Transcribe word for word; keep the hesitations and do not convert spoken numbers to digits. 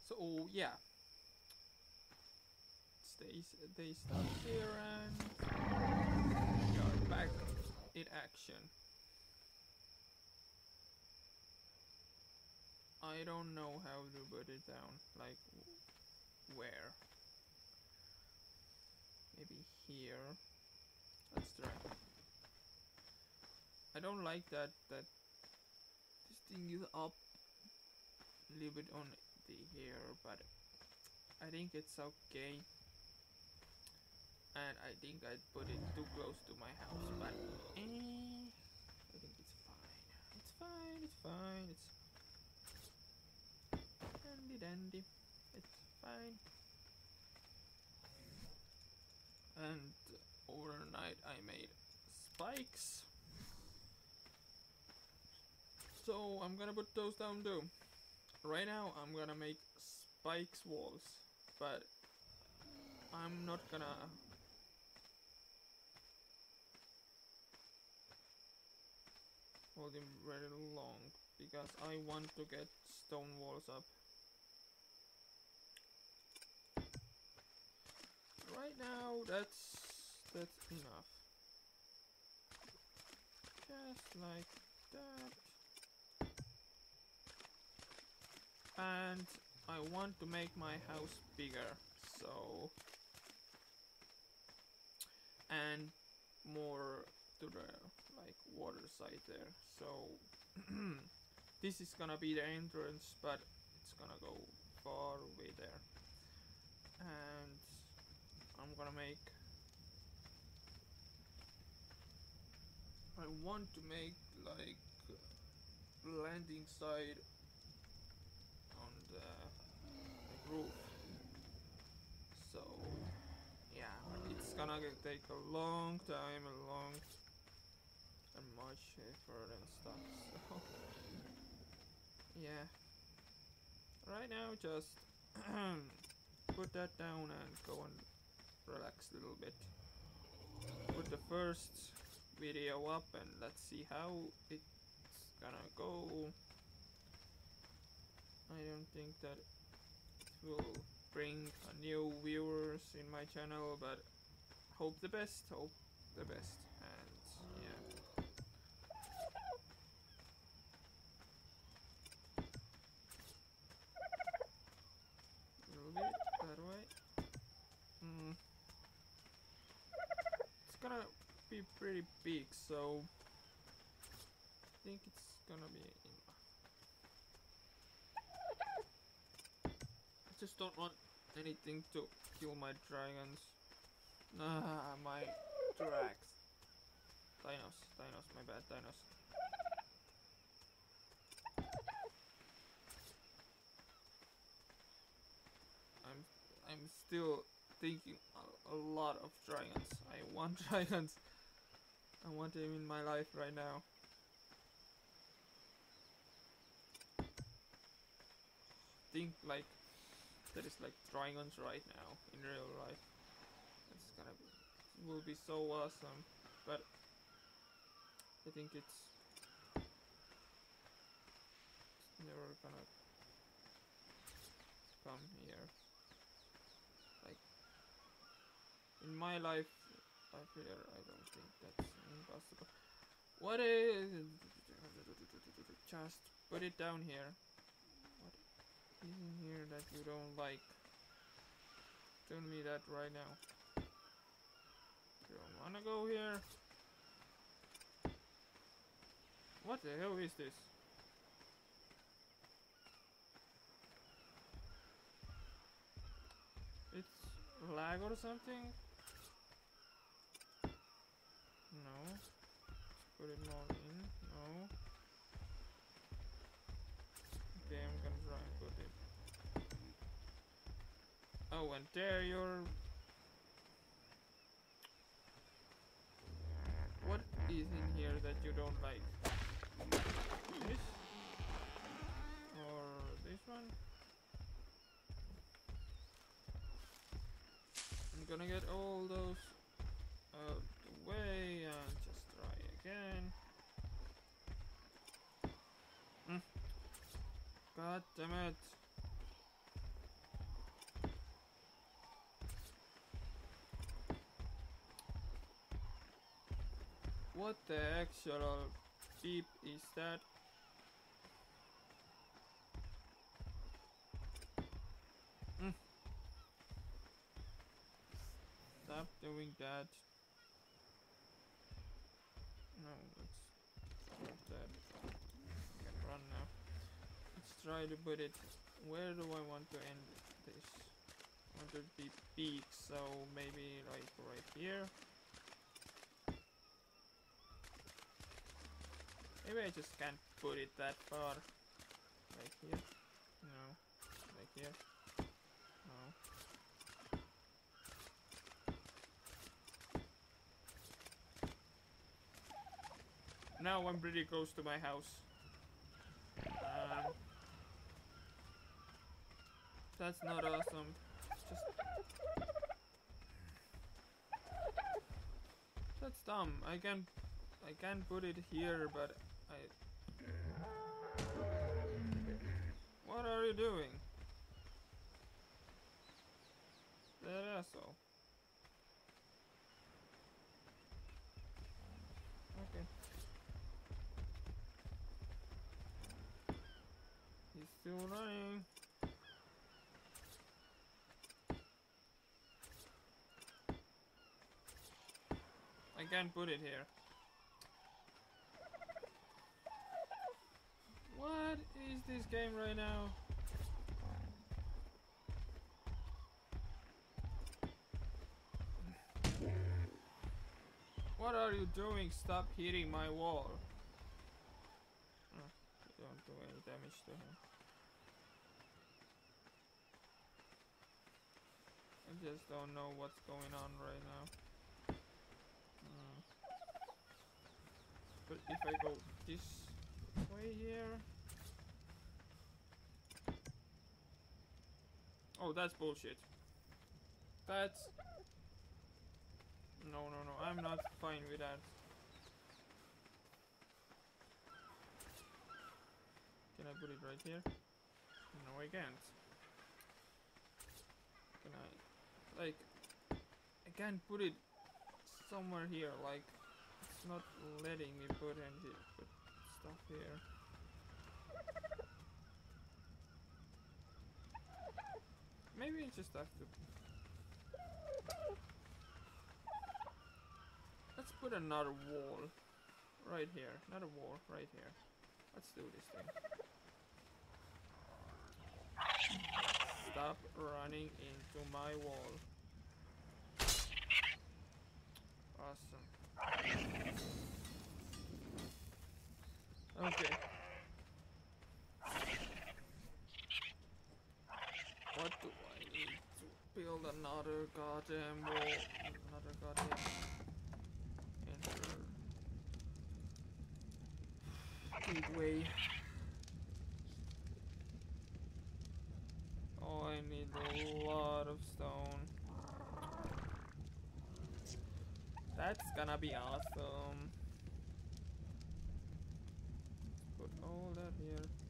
So yeah, they they stop here and we are back in action. I don't know how to put it down. Like where? Maybe here. Let's try. I don't like that that this thing is up a little bit on the here, but I think it's okay. And I think I put it too close to my house, but eh, I think it's fine. It's fine, it's fine, it's dandy dandy. It's fine. And overnight I made spikes. So I'm gonna put those down too. Right now I'm gonna make spikes walls, but I'm not gonna hold him very long because I want to get stone walls up. Right now that's that's enough. Just like that. And I want to make my house bigger, so and more to the like water side there. So this is gonna be the entrance, but it's gonna go far away there. And I'm gonna make I want to make like landing side on the, the roof. So yeah, it's gonna take a long time, a long and much effort and stuff. So yeah, right now just put that down and go and relax a little bit. Put the first video up and let's see how it's gonna go. I don't think that it will bring a new viewers in my channel, but hope the best, hope the best, and yeah. A little bit that way. Mm. It's gonna be pretty big, so I think it's gonna be enough. I just don't want anything to kill my dragons. Ah, my drags. Dinos, dinos, my bad, dinos. I'm, I'm still thinking a, a lot of dragons. I want dragons. I want them in my life right now. Think like there is like dragons right now in real life. It's gonna be, it will be so awesome, but I think it's, it's never gonna come here. Like in my life, I fear I don't think that's impossible. What is? Just put it down here. What is in here that you don't like? Tell me that right now. You don't wanna go here? What the hell is this? It's lag or something? No. Let's put it more in. No. Okay, I'm gonna try and put it. Oh, and there you're... What is in here that you don't like? This? Or this one? I'm gonna get all those out the way and just try again. Mm. God damn it. What the actual beep is that? Mm. Stop doing that. No, let's stop that. I can run now. Let's try to put it. Where do I want to end this? I want it to be big, so maybe like right here. Maybe I just can't put it that far. Like here? No. Like here? No. Now I'm pretty close to my house. Um, that's not awesome. It's just... That's dumb. I can... I can put it here, but I... What are you doing? That asshole. Okay. He's still running. I can't put it here. What is this game right now? What are you doing? Stop hitting my wall. Oh, you don't do any damage to him. I just don't know what's going on right now. Hmm. But if I go this way here... Oh, that's bullshit. That's... No, no, no, I'm not fine with that. Can I put it right here? No, I can't. Can I... Like... I can't put it somewhere here, like... It's not letting me put any put stuff here. Maybe I just have to... Let's put another wall right here. Not a wall, right here. Let's do this thing. Stop running into my wall. Awesome. Okay. What do I need to build another goddamn wall? Another goddamn... Gateway. Oh, I need a lot of stone. That's gonna be awesome. Put all that here.